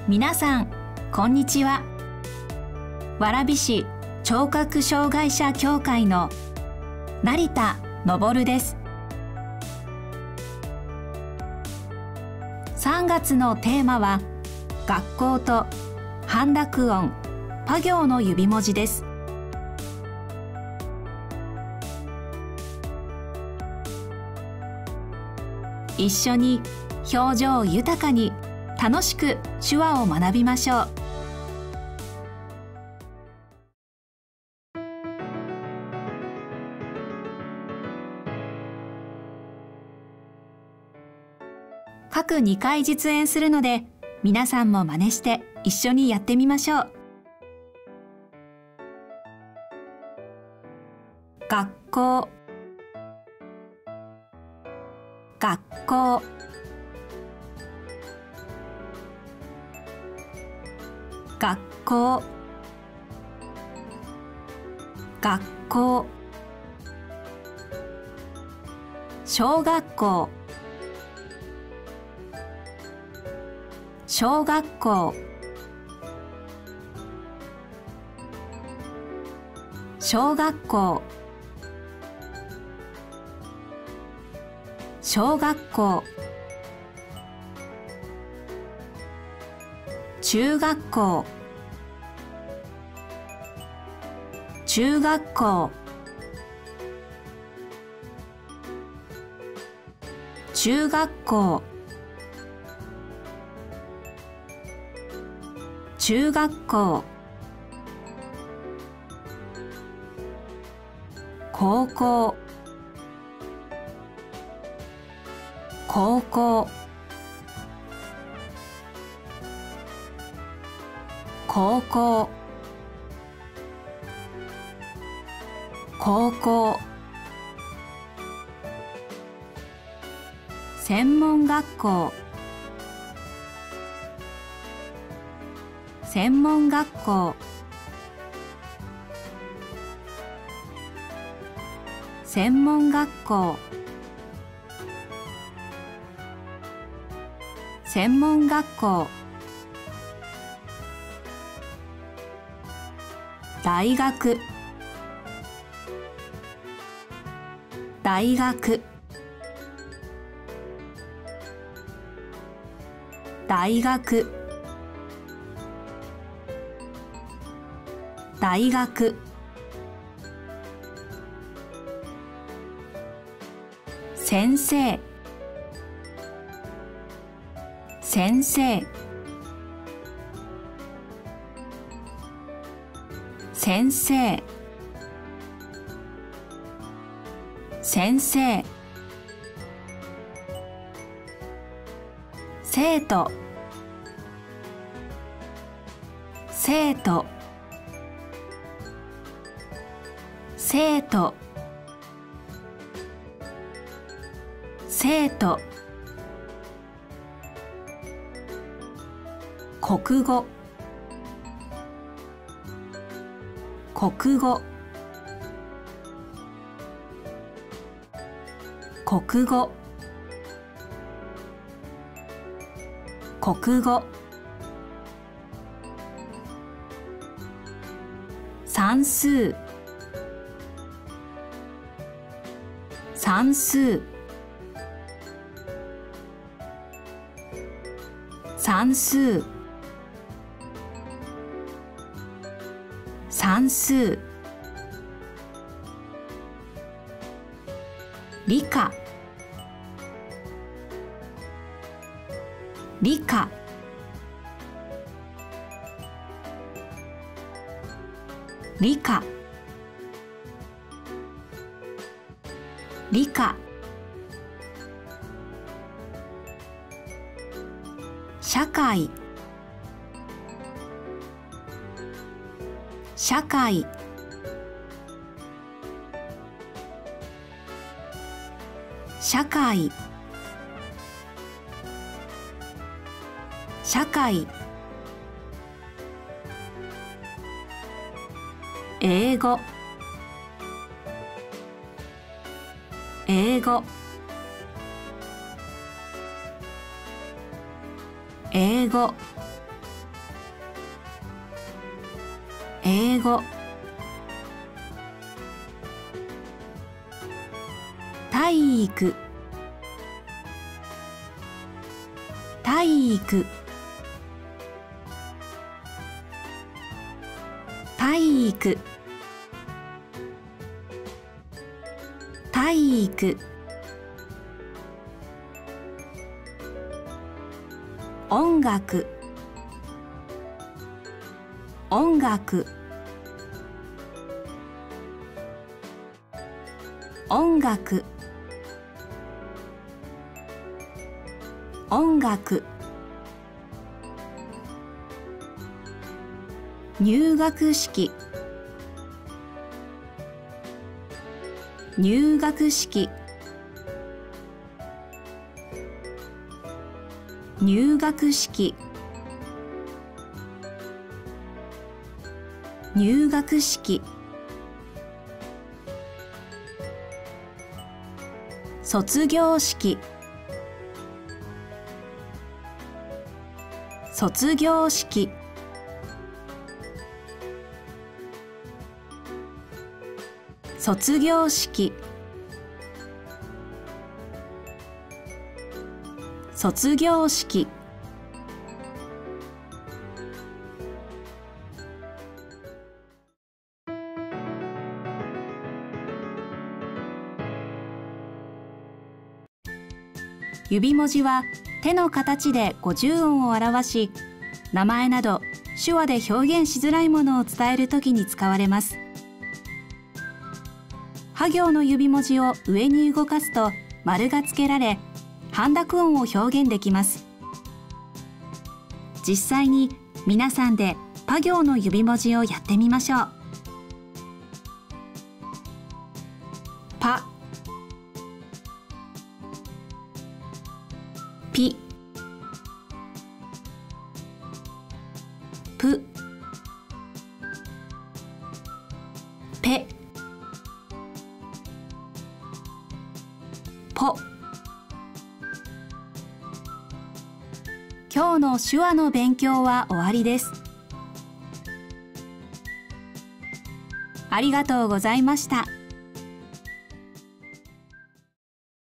皆さんこんにちは。蕨市聴覚障害者協会の成田昇です。3月のテーマは学校と半濁音パ行の指文字です。一緒に表情豊かに楽しく手話を学びましょう。各2回実演するので、皆さんも真似して一緒にやってみましょう。学校、学校、学校、学校、小学校、小学校、小学校、小学校、中学校、中学校、中学校、中学校、高校、高校、高校、高校、専門学校、専門学校、専門学校、専門学校、大学、大学、大学、大学、先生、先生、先生、先生、生徒、生徒、生徒、生徒、国語、国語、国語、国語、算数、算数、算数、算数、理科、理科、理科、理科、社会、社会、社会、社会、英語、英語、英語、 英語、体育、体育、体育、体育、音楽、音楽、音楽、音楽、入学式、入学式、入学式、入学式、卒業式、卒業式、卒業式、卒業式、指文字は手の形で50音を表し、名前など手話で表現しづらいものを伝えるときに使われます。は行の指文字を上に動かすと丸がつけられ、半濁音を表現できます。実際に皆さんでパ行の指文字をやってみましょう。パ、ピ、プ、ペ、ポ。今日の手話の勉強は終わりです。ありがとうございました。